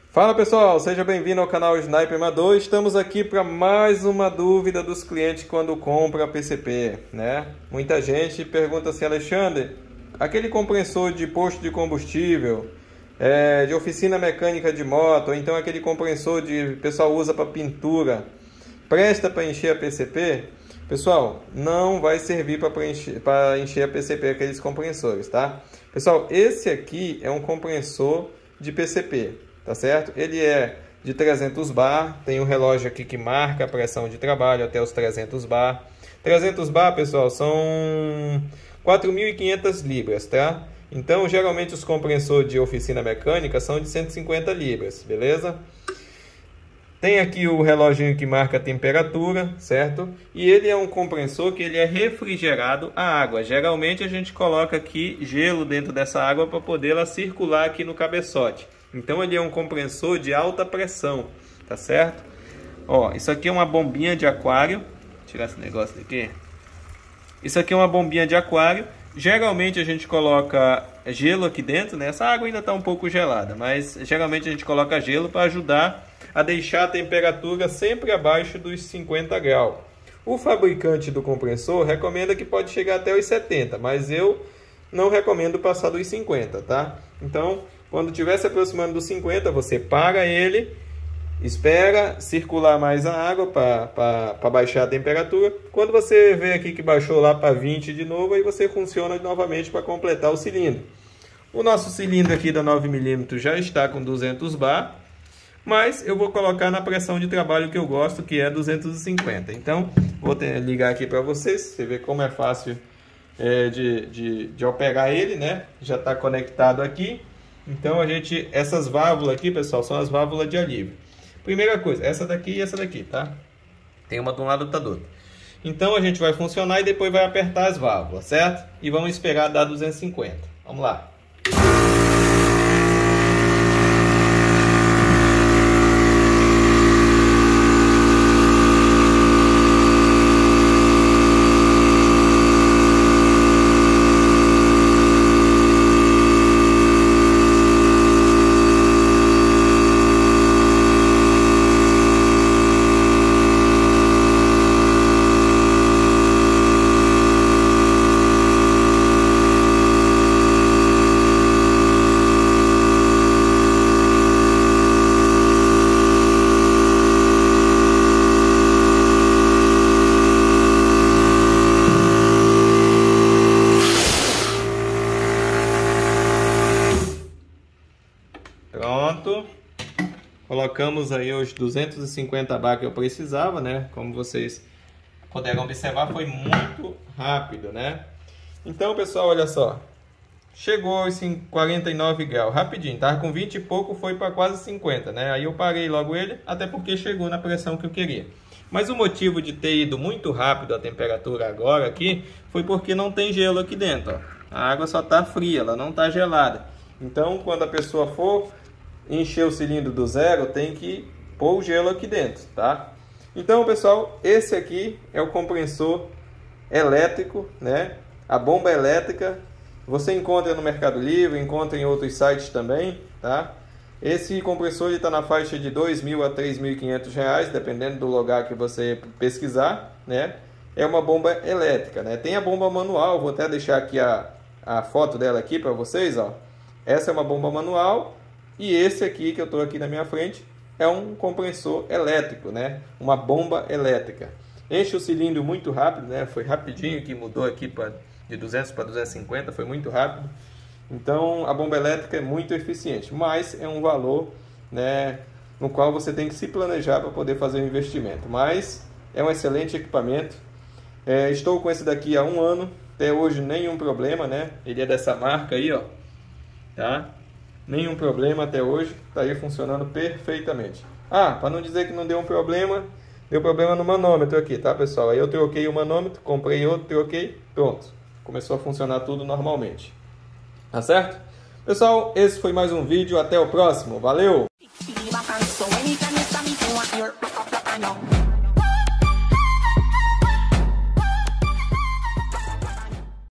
Fala pessoal, seja bem-vindo ao canal Sniper Amador. Estamos aqui para mais uma dúvida dos clientes quando compra PCP, né? Muita gente pergunta assim: Alexandre, aquele compressor de posto de combustível, de oficina mecânica de moto, ou então aquele compressor que o pessoal usa para pintura, presta para encher a PCP? Pessoal, não vai servir para encher a PCP aqueles compressores, tá? Pessoal, esse aqui é um compressor de PCP, tá certo? Ele é de 300 bar, tem um relógio aqui que marca a pressão de trabalho até os 300 bar. 300 bar, pessoal, são 4.500 libras, tá? Então, geralmente os compressores de oficina mecânica são de 150 libras, beleza? Tem aqui o relógio que marca a temperatura, certo? E ele é um compressor que ele é refrigerado a água. Geralmente a gente coloca aqui gelo dentro dessa água para poder ela circular aqui no cabeçote. Então ele é um compressor de alta pressão, tá certo? Ó, isso aqui é uma bombinha de aquário. Vou tirar esse negócio daqui. Isso aqui é uma bombinha de aquário. Geralmente a gente coloca gelo aqui dentro, né? Essa água ainda está um pouco gelada, mas geralmente a gente coloca gelo para ajudar a deixar a temperatura sempre abaixo dos 50 graus. O fabricante do compressor recomenda que pode chegar até os 70, mas eu não recomendo passar dos 50, tá? Então, quando estiver se aproximando dos 50, você para ele, espera circular mais a água para baixar a temperatura. Quando você vê aqui que baixou lá para 20 de novo, aí você funciona novamente para completar o cilindro. O nosso cilindro aqui da 9mm já está com 200 bar, mas eu vou colocar na pressão de trabalho que eu gosto, que é 250. Então, vou ligar aqui para vocês, você vê como é fácil de operar ele, né? Já está conectado aqui. Então, essas válvulas aqui, pessoal, são as válvulas de alívio. Primeira coisa, essa daqui e essa daqui, tá? Tem uma de um lado e outra do outro. Então, a gente vai funcionar e depois vai apertar as válvulas, certo? E vamos esperar dar 250. Vamos lá. Pronto, colocamos aí os 250 bar que eu precisava, né? Como vocês puderam observar, foi muito rápido, né? Então, pessoal, olha só, chegou aos 49 graus, rapidinho, tava com 20 e pouco, foi para quase 50, né? Aí eu parei logo ele, até porque chegou na pressão que eu queria. Mas o motivo de ter ido muito rápido a temperatura agora aqui, foi porque não tem gelo aqui dentro, ó. A água só tá fria, ela não tá gelada. Então, quando a pessoa for encher o cilindro do zero, tem que pôr o gelo aqui dentro, tá? Então, pessoal, esse aqui é o compressor elétrico, né? A bomba elétrica. Você encontra no Mercado Livre, encontra em outros sites também, tá? Esse compressor está na faixa de R$2.000 a R$3.500, dependendo do lugar que você pesquisar, né? É uma bomba elétrica, né? Tem a bomba manual, vou até deixar aqui a foto dela aqui para vocês, ó. Essa é uma bomba manual e esse aqui que eu estou aqui na minha frente é um compressor elétrico, né? Uma bomba elétrica. Enche o cilindro muito rápido, né? Foi rapidinho que mudou aqui de 200 para 250, foi muito rápido. Então a bomba elétrica é muito eficiente, mas é um valor, né, no qual você tem que se planejar para poder fazer o investimento. Mas é um excelente equipamento. Estou com esse daqui há 1 ano, até hoje nenhum problema, né? Ele é dessa marca aí, ó. Tá? Nenhum problema até hoje, tá aí funcionando perfeitamente. Para não dizer que não deu um problema, deu problema no manômetro aqui, tá, pessoal? Aí eu troquei o manômetro, comprei outro, troquei, pronto. Começou a funcionar tudo normalmente. Tá certo? Pessoal, esse foi mais um vídeo, até o próximo, valeu!